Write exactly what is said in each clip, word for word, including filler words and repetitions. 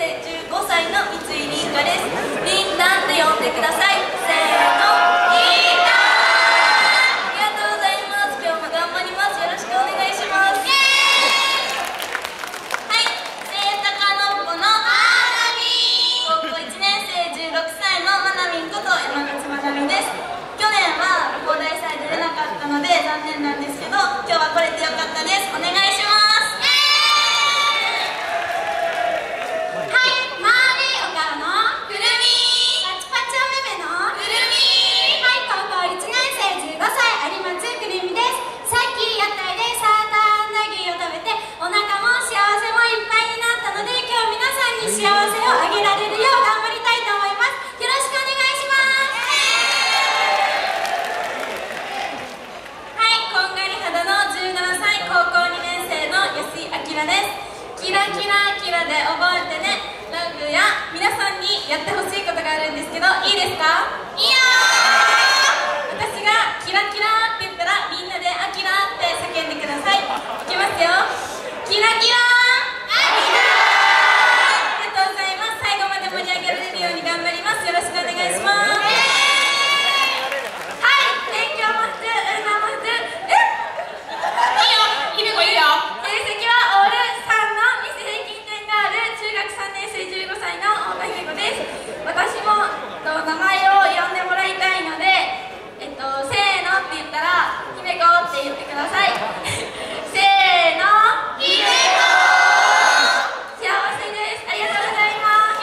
生じゅうごさいの三井凛香です。りんたんって呼んでください。せーの、りんたん。ありがとうございます。今日も頑張ります。よろしくお願いします。はい、聖高のっぽのあーなみん。高校いちねん生じゅうろくさいのまなみんこと山口まなみです。去年は高大祭出れなかったので残念なんですけど、今日は来れてよかったです。お願いします。キラキラキラで覚えてね。ラブや皆さんにやってほしいことがあるんですけど、いいですか？いいよー。私がキラキラって言ったらみんなでアキラって叫んでください。いきますよ。キラキラアキラ。ありがとうございます。最後まで盛り上げられるように頑張ります。よろしくお願いします。はい、勉強もしてうなもしてえいいよ、ひめこいいよ。成績はオールさんのに平均点がある中学さんねん生じゅうごさいの大田ひめこです。私もと名前を呼んでもらいたいので、えっと、せーのって言ったらひめこって言ってください。せーの、ひめこ。幸せです。ありがとうございます。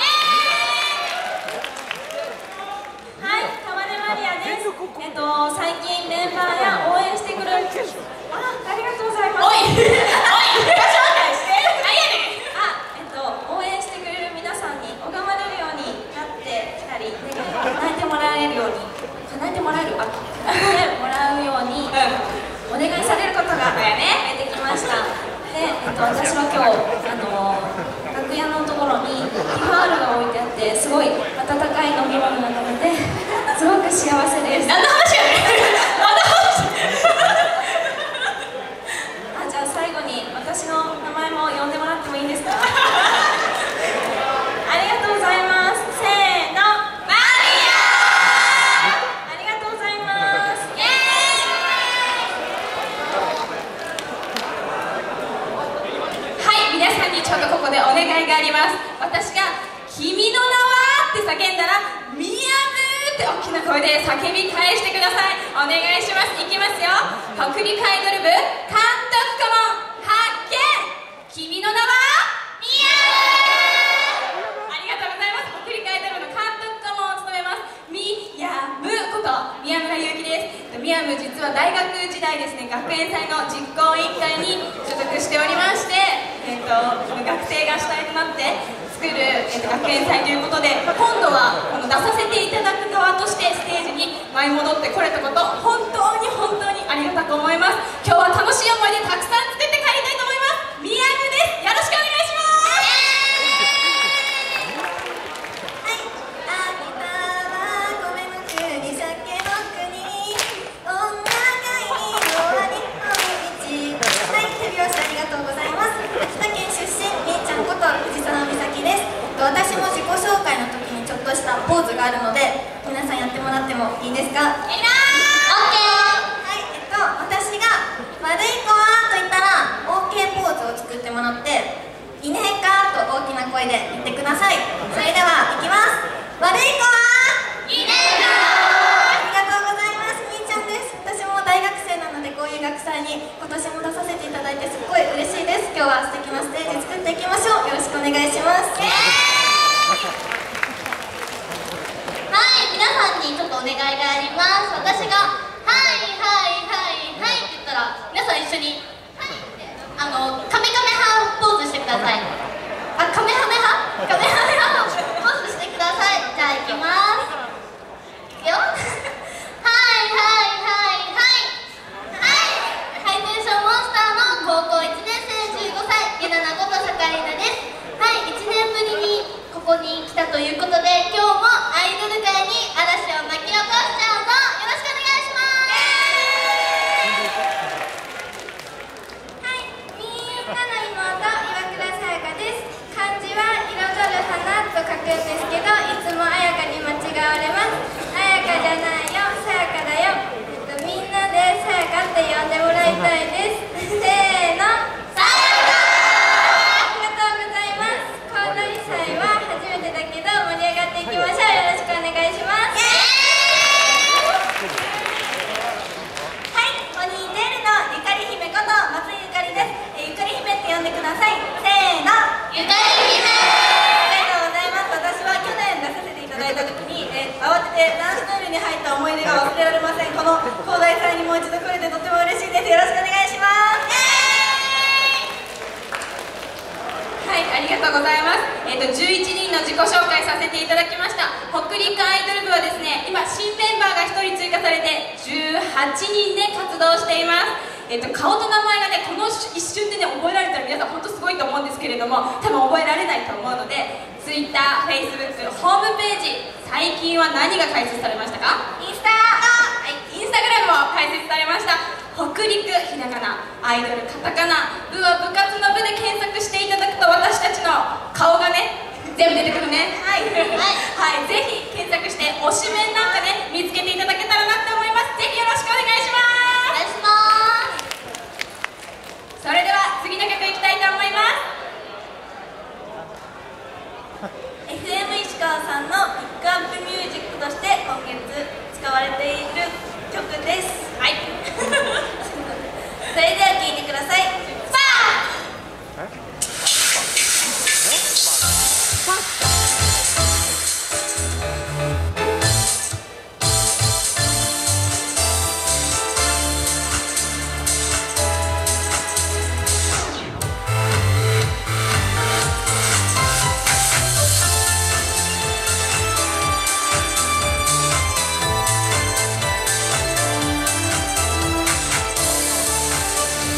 はい、かまねマリアです。えっと、最近メンバーや応援してくれるあ、ありがとうございます。おいおい、自己紹介して。何やねん。あ、えっと、応援してくれる皆さんに拝まれるようになってきたり、ね、叶えてもらえるように叶えてもらえるあ、叶えてもらうように、うん、お願いされることが増えてきました。で、えっと、私は今日あの楽屋のところにティファールが置いてあって、すごい温かい飲み物が飲めてすごく幸せです。何の話やねん。何の話。あ、じゃあ最後に私の名前も呼んでもらってもいいですか？ありがとうございます。せーの、マリア。ありがとうございます。イエーイ。はい、皆さんにちょっとここでお願いがあります。私が君の名はって叫んだら、ミヤムって大きな声で叫び返してください。お願いします。いきますよ。北陸アイドル部監督顧問発見。君の名はミヤム。ありがとうございます。北陸アイドル部の監督顧問を務めますミヤムこと宮村ゆうきです。ミヤム実は大学時代ですね、学園祭の実行委員会に所属しておりまして、えー、と学生が主体となって作る、えー、と学園祭ということで、今度はこの出させていただく側としてステージに舞い戻ってこれたこと、本当に本当にありがたく思います。今日は楽しい思い出たくさん作って帰りたいと思います。ミヤムです。よろしくお願いします。 はい、あきたは米の国、酒の国、女がいいのは日本一。はい、手拍子ありがとうございます。秋田県出身、りんちゃんこと藤沢美咲です。私も自己紹介の時にちょっとしたポーズがあるので、皆さんやってもらってもいいですか？ いいなー。 はい、えっと、私が悪い子はと言ったら オーケー ポーズを作ってもらって、いねえかと大きな声で言ってください。それではいきます。悪い子はいねえか。ありがとうございます。みーちゃんです。私も大学生なので、こういう学祭に今年も出させていただいてすっごい嬉しいです。今日は素敵なステージ作っていきましょう。よろしくお願いします。 はい、皆さんにちょっとお願いがあります。私が「はいはいはいはい」って言ったら、皆さん一緒に「はい」ってあのカメカメハポーズしてください。あ、カメハメハカメハメハポーズしてください。じゃあいきます。いくよ。はいはいはいはいはい。ハイテンションモンスターの高校いちねん生じゅうごさい、ゆななこと坂井菜です。はい、いちねんぶりにここに来たということで、今日もアイドル界に嵐を巻き起こしちゃうぞ。よろしくお願いします。 はい、みんなの妹岩倉さやかです。漢字は彩る花開催にもう一度来れてとても嬉しいです。よろしくお願いします。 はい、ありがとうございます。えっとじゅういちにんの自己紹介させていただきました。北陸アイドル部はですね、今新メンバーがひとり追加されてじゅうはちにんで活動しています。えっと顔と名前がね、この一瞬でね覚えられたら皆さん本当すごいと思うんですけれども、多分覚えられないと思うので、 Twitter、Facebook、ホームページ、最近は何が開設されましたか？インスタ、はい、インスタグラムも開設されました。北陸ひらがな、アイドルカタカナ、部は部活の部で検索していただくと私たちの顔がね全部出てくるね。はい、はい、はい、ぜひ検索して推しメンなんかね見つけていただけたらなって思います。ぜひよろしくお願いします。 お願いします。 それでは次の曲いきたいと思います。 エフエム 石川さんのピックアップミュージックとして今月使われている曲です。 はい。 それでは聴いてください。 さあ 「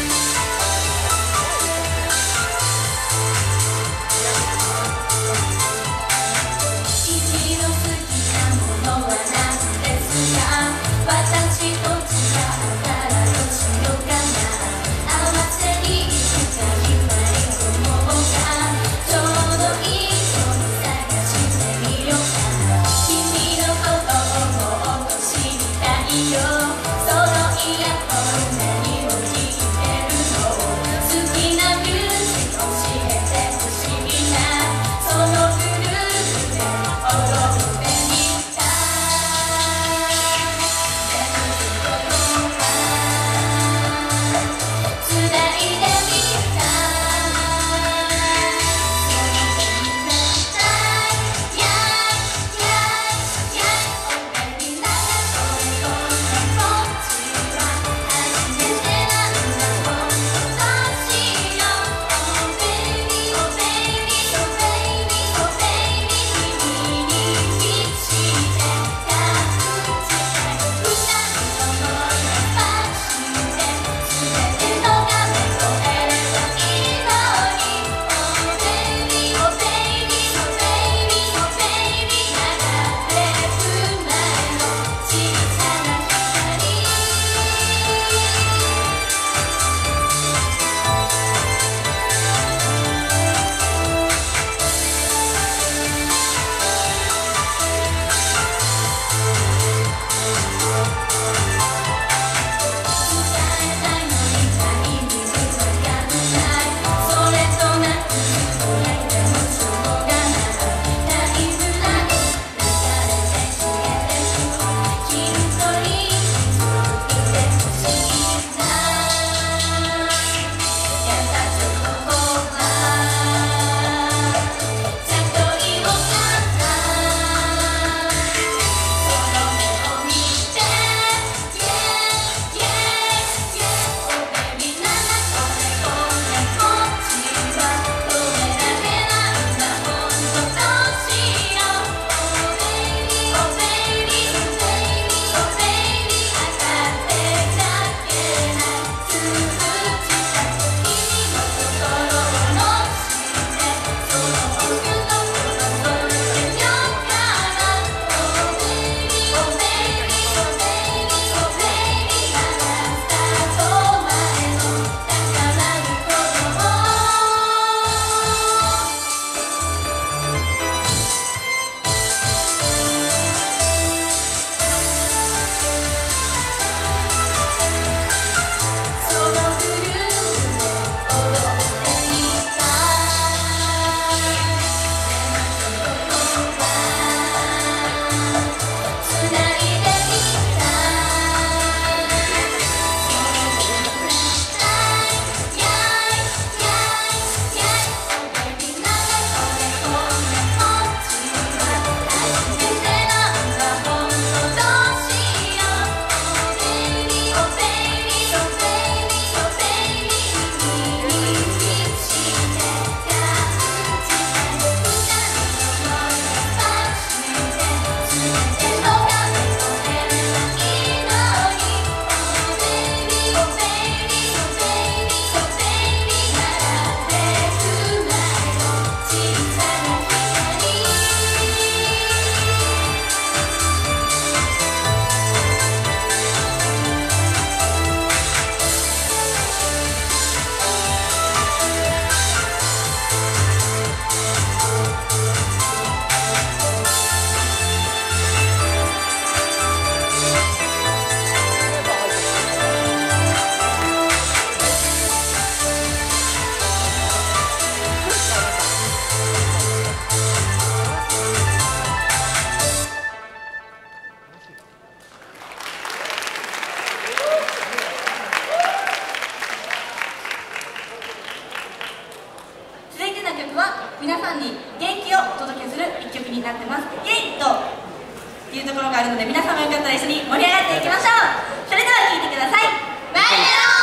元気をお届けする一曲になってます。イエイというところがあるので、皆さんもよかったら一緒に盛り上がっていきましょう。それでは聴いてください。 マイメロ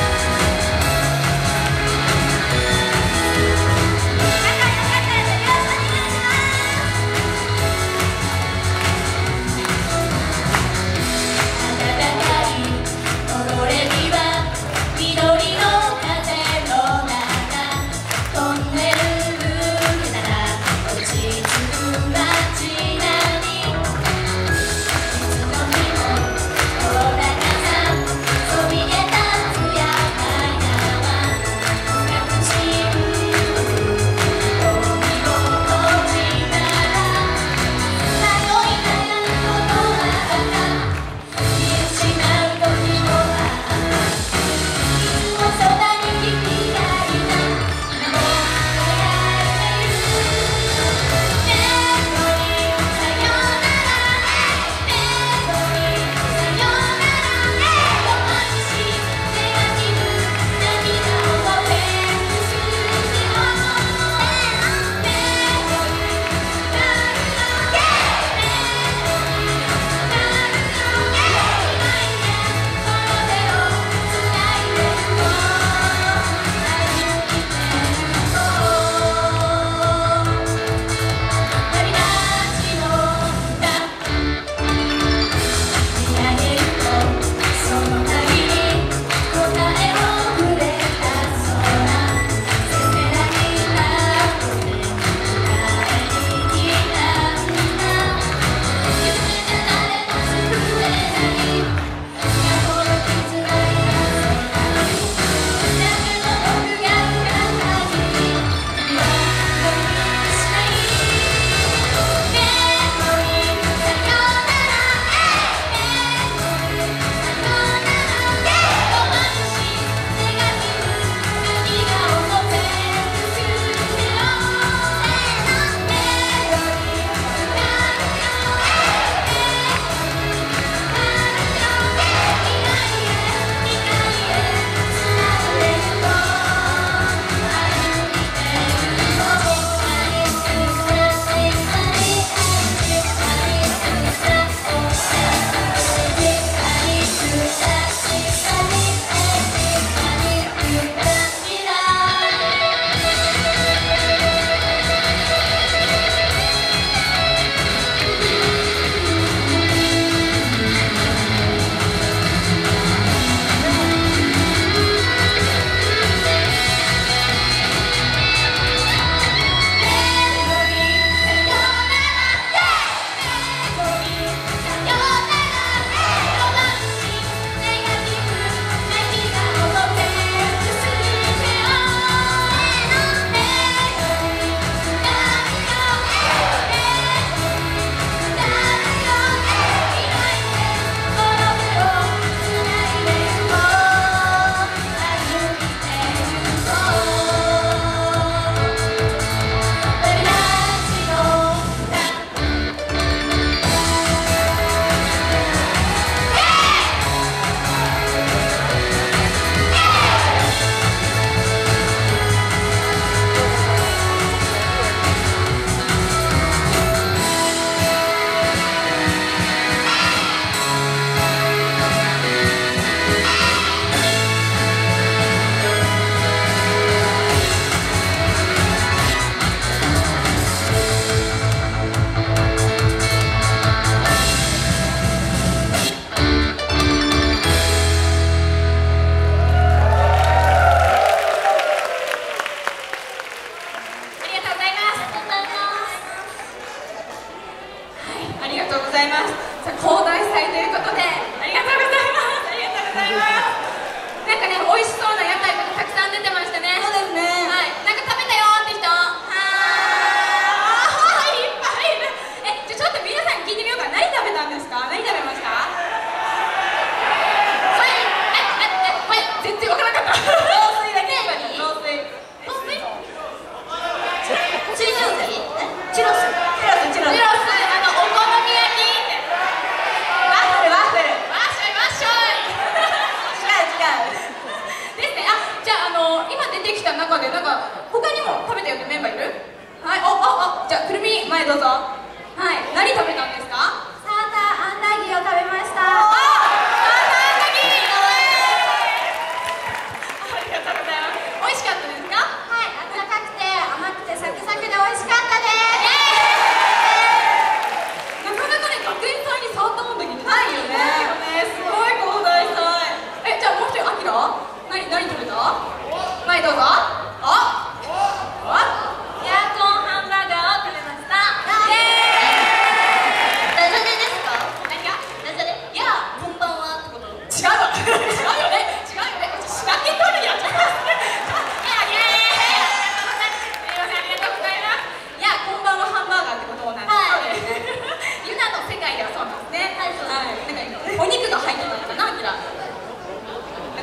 仲良かったらやってください。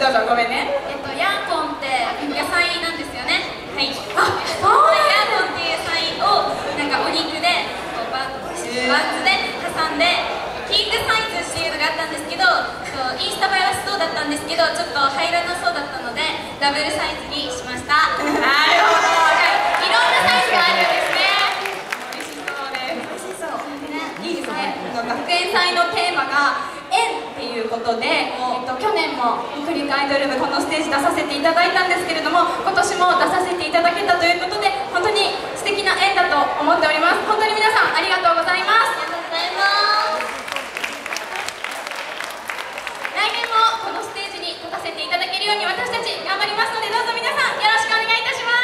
どうぞごめんね。えっとヤーコンって野菜なんですよね。はい。あ、そうヤーコンっていう野菜をなんかお肉でこうバンバンズで挟んでキングサイズっていうのがあったんですけど、インスタ映えはしそうだったんですけどちょっと入らなそうだったのでダブルサイズにしました。なるほど。いろんなサイズがあるんですね。いいですね。学園祭のテーマが縁っていうことで、えっと、去年も北陸アイドル部このステージ出させていただいたんですけれども、今年も出させていただけたということで本当に素敵な縁だと思っております。本当に皆さんありがとうございます。 ありがとうございます。 来年もこのステージに立たせていただけるように私たち頑張りますので、どうぞ皆さんよろしくお願いいたします。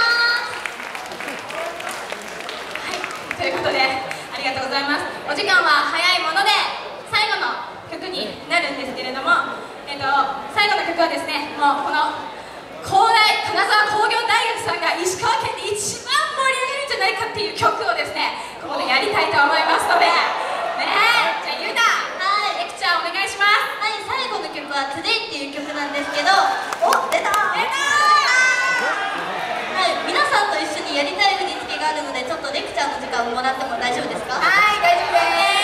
お願いします。 はい、ということでありがとうございます。お時間は早いもので最後の曲になるんですけれども、えっと、最後の曲はですね、もうこの広大金沢工業大学さんが石川県で一番盛り上げるんじゃないかっていう曲をですねここでやりたいと思いますのでねえ、じゃあゆうた、はい、レクチャーお願いします。 はい、最後の曲は「トゥデイ」っていう曲なんですけど、お、出た出たはい、皆さんと一緒にやりたい振り付けがあるのでちょっとレクチャーの時間をもらっても大丈夫ですか？ はい、大丈夫です。